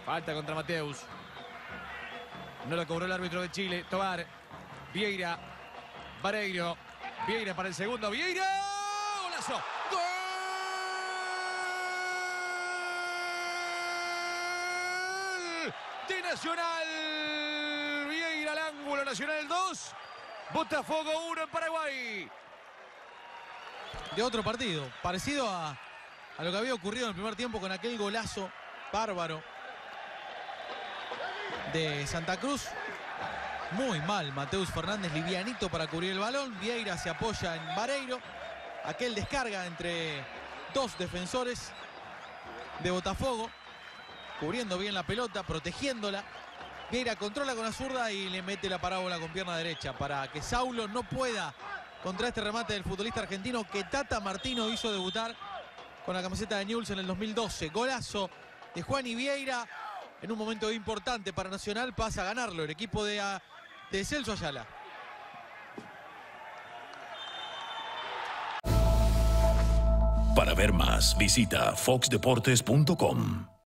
Falta contra Mateus. No lo cobró el árbitro de Chile. Tobar. Vieira. Vareiro. Vieira para el segundo. Vieira. ¡Golazo! ¡Gol! De Nacional. Vieira al ángulo. Nacional 2. Botafogo 1 en Paraguay. De otro partido. Parecido a lo que había ocurrido en el primer tiempo con aquel golazo bárbaro de Santa Cruz. Muy mal Mateus Fernández, livianito para cubrir el balón. Vieira se apoya en Vareiro. Aquel descarga entre dos defensores de Botafogo, cubriendo bien la pelota, protegiéndola. Vieira controla con la zurda y le mete la parábola con pierna derecha para que Saulo no pueda contra este remate del futbolista argentino que Tata Martino hizo debutar con la camiseta de Newell's en el 2012. Golazo de Juani Vieira en un momento importante para Nacional. Pasa a ganarlo el equipo de Celso Ayala. Para ver más, visita foxdeportes.com.